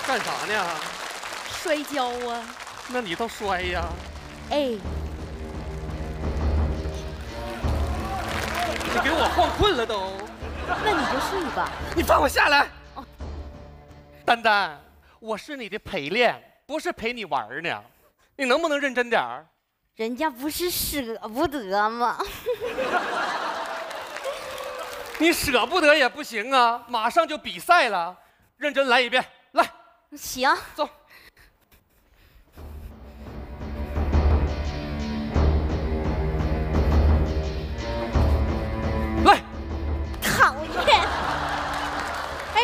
干啥呢？ 摔跤啊！ 那你倒摔呀！ 哎， 你给我晃困了都。 那你就睡吧。 你放我下来！哦，丹丹，我是你的陪练，不是陪你玩呢。你能不能认真点儿？ 人家不是舍不得吗？ 你舍不得也不行啊！马上就比赛了，认真来一遍，来。 行， 走。来。 讨厌！哎，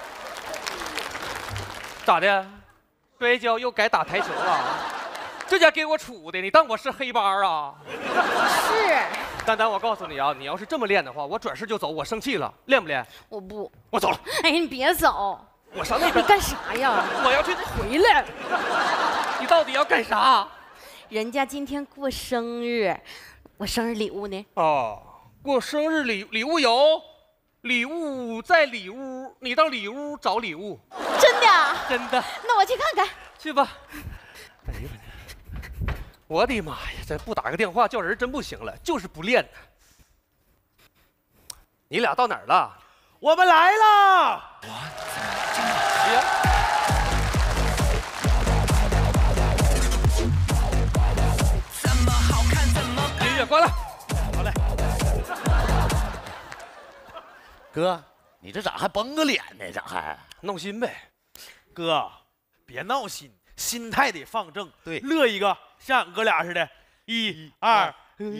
咋的？摔跤又改打台球了？这家给我杵的，你当我是黑帮啊？ 是。 丹丹，我告诉你啊，你要是这么练的话，我转身就走，我生气了。练不练？ 我不。 我走了。 哎，你别走。 我上那边。 你干啥呀？ 我要去。 回来。 你到底要干啥？ 人家今天过生日，我生日礼物呢？ 哦，过生日礼物有，礼物在里屋，你到里屋找礼物。 真的？ 真的。 那我去看看。 去吧。哎呦我的妈呀！这不打个电话叫人真不行了，就是不练呢。你俩到哪儿了？ 我们来了！ 音乐关了。 好嘞。 哥，你这咋还绷个脸呢？咋还闹心呗？ 哥，别闹心，心态得放正。 对， 乐一个，像俺哥俩似的。1、2，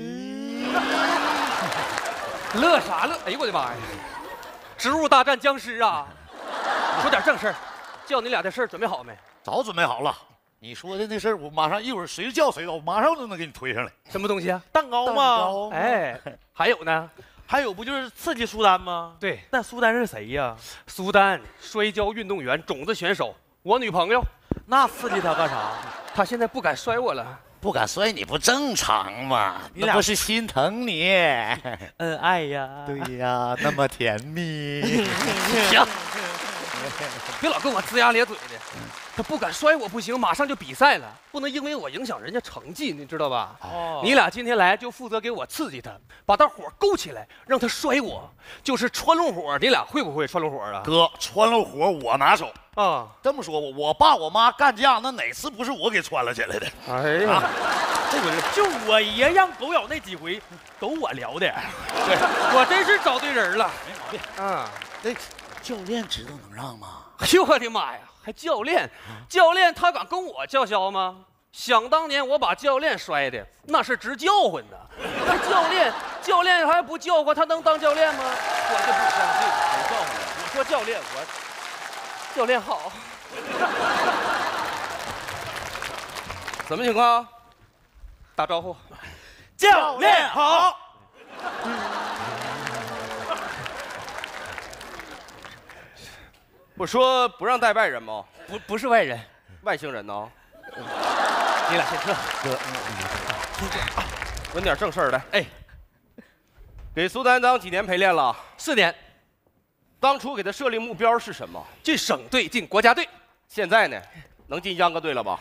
乐啥乐？哎呦我的妈呀！植物大战僵尸啊！说点正事儿，叫你俩的事儿准备好没？ 早准备好了。你说的那事儿，我马上一会儿谁叫谁到，我马上就能给你推上来。 什么东西啊？ 蛋糕吗？ 哎，还有呢？ 还有不就是刺激苏丹吗？ 对， 那苏丹是谁呀？ 苏丹，摔跤运动员，种子选手，我女朋友。 那刺激他干啥？ 她现在不敢摔我了。 不敢摔你不正常吗？ 你俩那不是心疼你？ 恩爱呀。 对呀，那么甜蜜。 行，别老跟我龇牙咧嘴的。他不敢摔我不行，马上就比赛了，不能因为我影响人家成绩，你知道吧？ 哦， 你俩今天来就负责给我刺激他，把他火勾起来，让他摔我，就是穿龙火。你俩会不会穿龙火啊？ 哥，穿了火我拿手啊。 这么说，我爸我妈干架，那哪次不是我给穿了起来的？ 哎呀， 这回就我爷让狗咬那几回，都我聊的。 对，我真是找对人了， 没毛病。 啊， 那教练知道能让吗？ 哎呦我的妈呀！还教练，教练他敢跟我叫嚣吗？想当年我把教练摔的那是直叫唤的，还教练还不叫唤，他能当教练吗？我就不相信，谁叫唤的？你说教练，教练好，什么情况？打招呼， 教练好。 我说不让带外人吗？ 不是外人， 外星人呢？ 你俩先撤。 哥，问点正事儿来。 哎， 给苏丹当几年陪练了 ？4年。 当初给他设立目标是什么？ 进省队，进国家队。 现在呢，能进秧歌队了吧？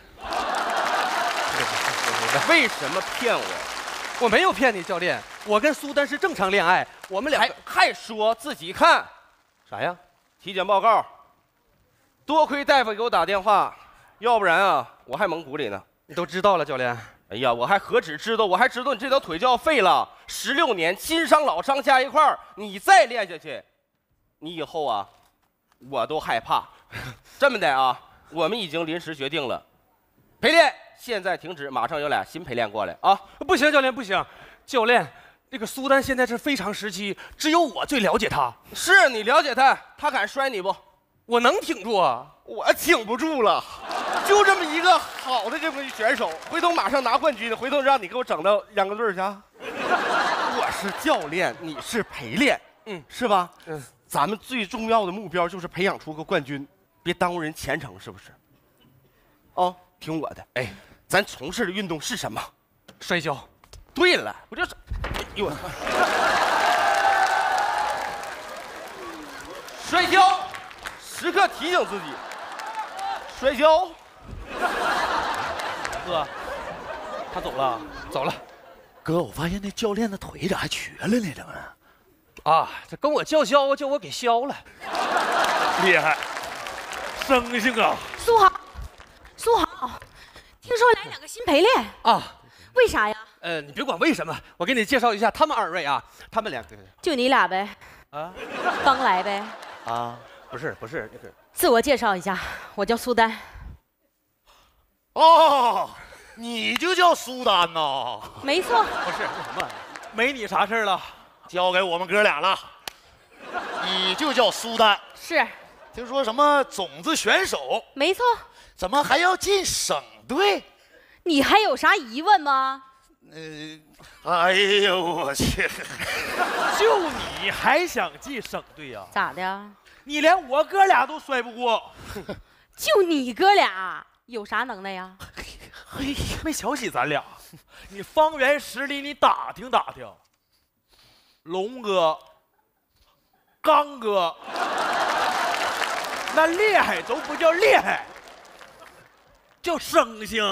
为什么骗我？ 我没有骗你，教练。我跟苏丹是正常恋爱，我们俩还说自己看啥呀？ 体检报告，多亏大夫给我打电话，要不然啊，我还蒙古里呢。 你都知道了，教练。 哎呀，我还何止知道，我还知道你这条腿就要废了，16年新伤老伤加一块儿，你再练下去，你以后啊，我都害怕。这么的啊，我们已经临时决定了，陪练现在停止，马上有俩新陪练过来啊！ 不行，教练不行，教练。那个苏丹现在是非常时期，只有我最了解他。 是你了解他，他敢摔你不？ 我能挺住啊！ 我挺不住了，就这么一个好的这么一选手，回头马上拿冠军，回头让你给我整到秧歌队去。我是教练，你是陪练，是吧？咱们最重要的目标就是培养出个冠军，别耽误人前程，是不是？哦，听我的，哎，咱从事的运动是什么？ 摔跤。 对了，我就是。哟，摔跤，时刻提醒自己， 摔跤。 哥，他走了。 走了哥，我发现那教练的腿咋还瘸了呢？怎么了？ 啊，这跟我叫嚣，叫我给削了。 厉害，生性啊！ 苏豪，苏豪，听说来2个新陪练啊？ 为啥呀？ 你别管为什么，我给你介绍一下他们2位啊，他们2个就你俩呗。 啊， 刚来呗。 啊， 不是那个， 自我介绍一下，我叫苏丹。 哦，你就叫苏丹呐？ 没错。 不是那什么， 没你啥事儿了。 交给我们哥俩了。你就叫苏丹， 是。 听说什么种子选手， 没错。 怎么还要进省队？ 你还有啥疑问吗？ 哎呦我去！ 就你还想进省队呀？ 咋的？ 你连我哥俩都摔不过。 就你哥俩有啥能耐呀？ 嘿，没瞧起咱俩。你方圆10里你打听打听，龙哥、刚哥，那厉害都不叫厉害，叫生性。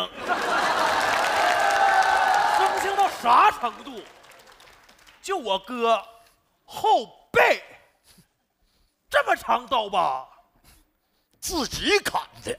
生性到啥程度？就我哥后背这么长刀疤， 自己砍的。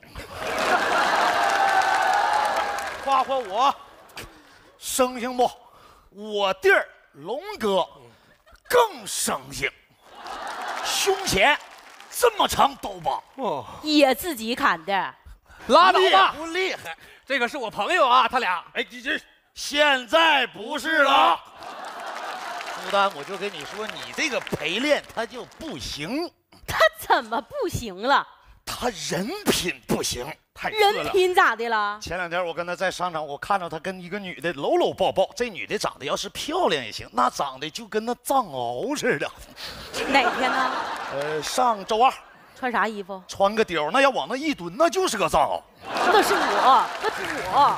夸夸我， 生性不？我弟儿龙哥更生性，胸前这么长刀疤， 哦， 也自己砍的。 拉倒吧， 不厉害？ 这个是我朋友啊，他俩。 哎，你这现在不是了。苏丹，我就跟你说，你这个陪练他就不行， 他怎么不行了？ 他人品不行。 太人品咋的了？ 前2天我跟他在商场，我看到他跟一个女的搂搂抱抱，这女的长得要是漂亮也行，那长得就跟那藏獒似的。 哪天呢？ 上周2。 穿啥衣服？ 穿个貂，那要往那一蹲，那就是个藏獒。 那是我，那是我。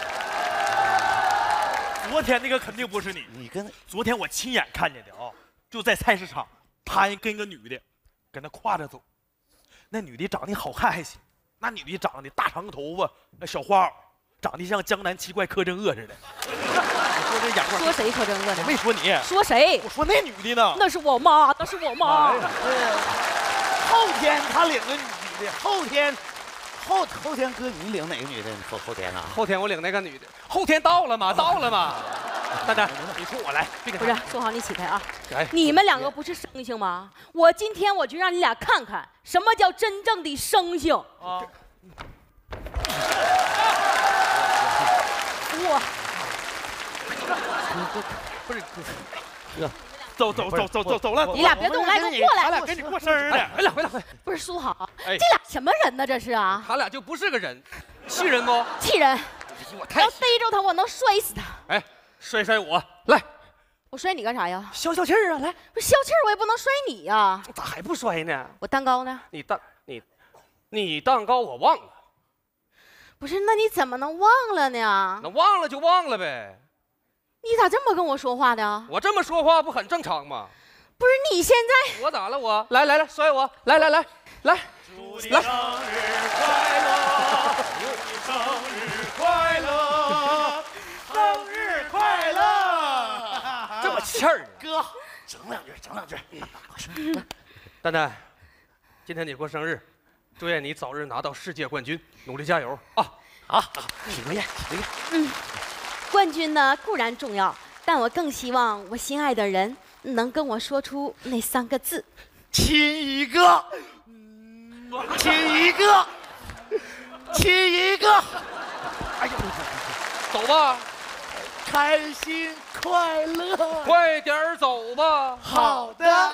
昨天那个肯定不是你。 你跟昨天我亲眼看见的啊，就在菜市场，他跟个女的跟那挎着走，那女的长得好看还行，那女的长得大长头发，那小花袄，长得像江南七怪柯镇恶似的。你说这眼光？ 说谁柯镇恶我呢？ 没说你， 说谁？ 我说那女的呢？ 那是我妈，那是我妈。 后天他领个女的，后天哥你领哪个女的？后天啊？ 后天我领那个女的，后天到了吗？到了吗？丹丹，你冲我来，别给不是，苏豪，你起开啊！ 哎， 你们2个不是生性吗？今天我就让你俩看看什么叫真正的生性。 啊， 我不是， 走了。 你俩别动，来，给我过来。 咱俩跟你过生日呢。 回来。 不是苏豪， 哎这俩什么人呢？这是啊， 他俩就不是个人，气人不？ 气人！ 我太要逮着他，我能摔死他。 哎，摔我来， 我摔你干啥呀？ 消消气儿啊，来， 不是消气儿，我也不能摔你呀。 咋还不摔呢？ 我蛋糕呢？ 你蛋糕我忘了， 不是，那你怎么能忘了呢？ 那忘了就忘了呗。 你咋这么跟我说话的？ 我这么说话不很正常吗？ 不是你现在我咋了我？来摔我，来， 祝你生日快乐，祝你生日快乐，生日快乐。 这么气儿呢？ 哥，整两句。 丹丹，今天你过生日，祝愿你早日拿到世界冠军，努力加油啊！ 许个愿。 冠军呢固然重要，但我更希望我心爱的人能跟我说出那3个字： 亲一个，亲一个，亲一个。 哎呦，走吧， 开心快乐。 快点儿走吧。 好的。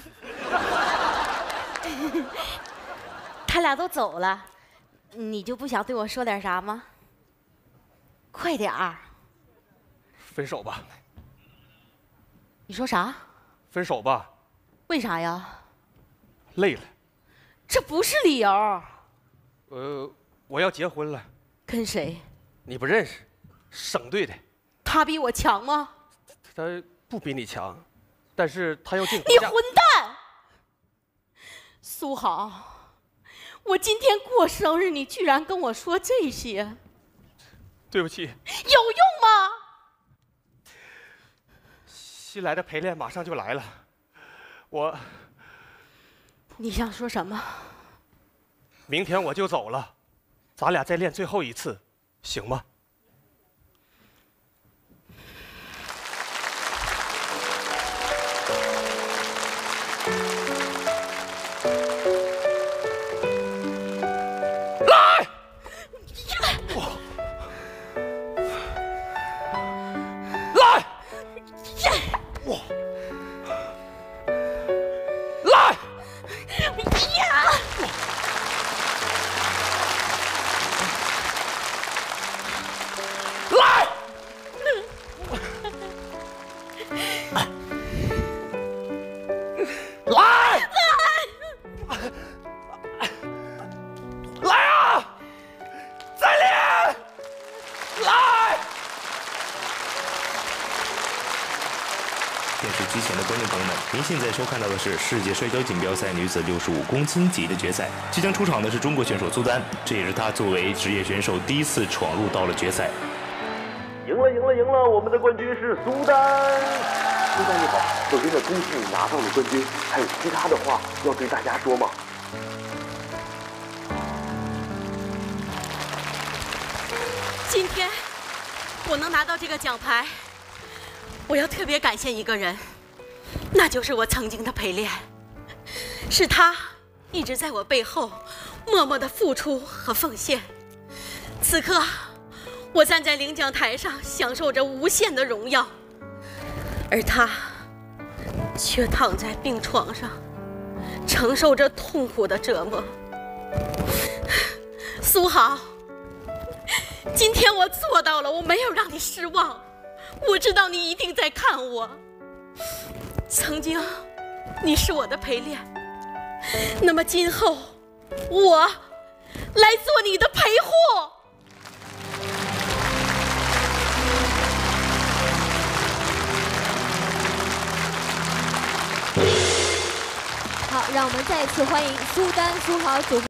他俩都走了，你就不想对我说点啥吗？快点儿！ 分手吧， 你说啥？ 分手吧， 为啥呀？ 累了。 这不是理由。 我要结婚了， 跟谁？ 你不认识，省队的， 他比我强吗？ 他不比你强，但是他要进你混蛋！苏豪， 我今天过生日，你居然跟我说这些， 对不起。 有用吗？ 新来的陪练马上就来了， 你想说什么？ 明天我就走了，咱俩再练最后一次，行吗？来！来！哇！来！来！来！来啊！再练！来！ 电视机前的观众朋友们，您现在收看到的是世界摔跤锦标赛女子65公斤级的决赛。即将出场的是中国选手苏丹，这也是她作为职业选手第一次闯入到了决赛。 赢了！我们的冠军是苏丹。苏丹你好，首先呢，恭喜你拿到了冠军，还有其他的话要对大家说吗？ 今天我能拿到这个奖牌，我要特别感谢一个人，那就是我曾经的陪练，是他一直在我背后默默的付出和奉献。此刻，我站在领奖台上，享受着无限的荣耀，而他却躺在病床上，承受着痛苦的折磨。苏豪，今天我做到了，我没有让你失望。我知道你一定在看我。曾经，你是我的陪练，那么今后，我来做你的陪护。 好，让我们再次欢迎苏丹、苏豪组合。